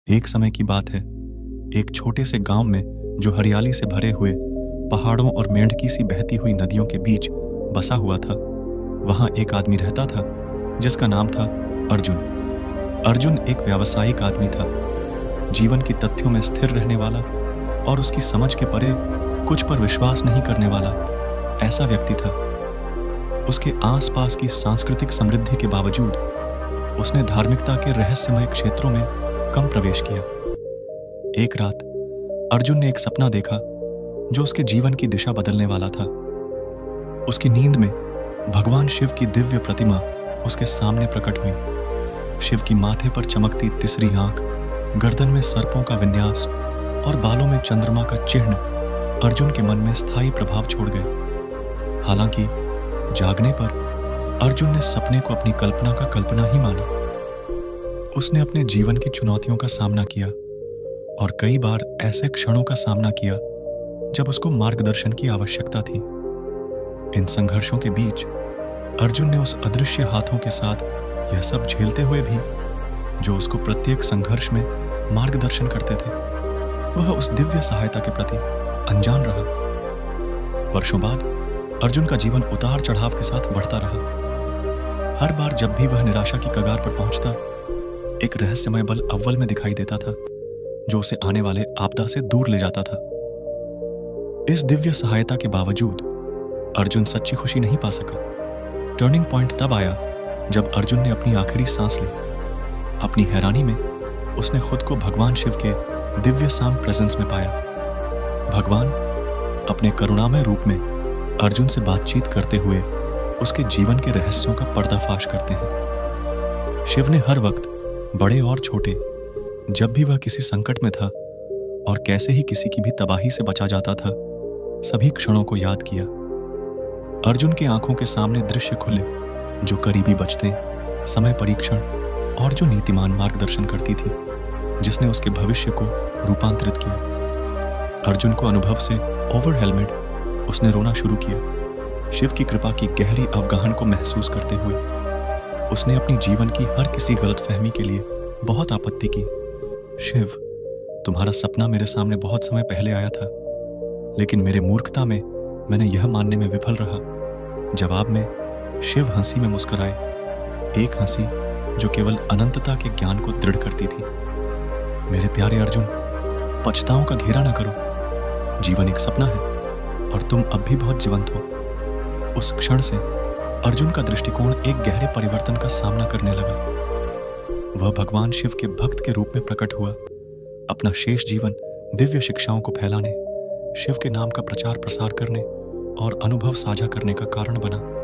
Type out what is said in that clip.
एक समय की बात है। एक छोटे से गांव में जो हरियाली से भरे हुए पहाड़ों और मेंढकी सी बहती हुई नदियों के बीच बसा हुआ था, वहां एक आदमी रहता था जिसका नाम था अर्जुन। अर्जुन एक व्यावसायिक आदमी था, जीवन की तथ्यों में स्थिर रहने वाला और उसकी समझ के परे कुछ पर विश्वास नहीं करने वाला ऐसा व्यक्ति था। उसके आसपास की सांस्कृतिक समृद्धि के बावजूद उसने धार्मिकता के रहस्यमय क्षेत्रों में कम प्रवेश किया। एक रात अर्जुन ने एक सपना देखा जो उसके जीवन की दिशा बदलने वाला था। उसकी नींद में भगवान शिव की दिव्य प्रतिमा उसके सामने प्रकट हुई। शिव की माथे पर चमकती तिसरी आंख, गर्दन में सर्पों का विन्यास और बालों में चंद्रमा का चिन्ह अर्जुन के मन में स्थायी प्रभाव छोड़ गए। हालांकि जागने पर अर्जुन ने सपने को अपनी कल्पना का कल्पना ही माना। उसने अपने जीवन की चुनौतियों का सामना किया और कई बार ऐसे क्षणों का सामना किया जब उसको मार्गदर्शन की आवश्यकता थी। इन संघर्षों के बीच अर्जुन ने उस अदृश्य हाथों के साथ यह सब झेलते हुए भी, जो उसको प्रत्येक संघर्ष में मार्गदर्शन करते थे, वह उस दिव्य सहायता के प्रति अनजान रहा। वर्षों बाद अर्जुन का जीवन उतार चढ़ाव के साथ बढ़ता रहा। हर बार जब भी वह निराशा की कगार पर पहुंचता, एक रहस्यमय बल अव्वल में दिखाई देता था जो उसे आने वाले आपदा से दूर ले जाता था। इस दिव्य सहायता के बावजूद अर्जुन सच्ची खुशी नहीं पा सका। टर्निंग पॉइंट तब आया जब अर्जुन ने अपनी आखिरी सांस ली। अपनी हैरानी में उसने खुद को भगवान शिव के दिव्य साम प्रेजेंस में पाया। भगवान अपने करुणामय रूप में अर्जुन से बातचीत करते हुए उसके जीवन के रहस्यों का पर्दाफाश करते हैं। शिव ने हर वक्त, बड़े और छोटे, जब भी वह किसी संकट में था और कैसे ही किसी की भी तबाही से बचा जाता था, सभी क्षणों को याद किया। अर्जुन की आंखों के सामने दृश्य खुले जो करीबी बचते, समय परीक्षण और जो नीतिमान मार्गदर्शन करती थी, जिसने उसके भविष्य को रूपांतरित किया। अर्जुन को अनुभव से ओवरवेल्मेड उसने रोना शुरू किया। शिव की कृपा की गहरी अवगाहन को महसूस करते हुए उसने अपनी जीवन की हर किसी गलतफहमी के लिए बहुत आपत्ति की। शिव, तुम्हारा सपना मेरे सामने बहुत समय पहले आया था, लेकिन मेरे मूर्खता में मैंने यह मानने में विफल रहा। जवाब में शिव हंसी में मुस्कुराए, एक हंसी जो केवल अनंतता के ज्ञान को दृढ़ करती थी। मेरे प्यारे अर्जुन, पछताओं का घेरा न करो। जीवन एक सपना है और तुम अब भी बहुत जीवंत हो। उस क्षण से अर्जुन का दृष्टिकोण एक गहरे परिवर्तन का सामना करने लगा। वह भगवान शिव के भक्त के रूप में प्रकट हुआ, अपना शेष जीवन दिव्य शिक्षाओं को फैलाने, शिव के नाम का प्रचार प्रसार करने और अनुभव साझा करने का कारण बना।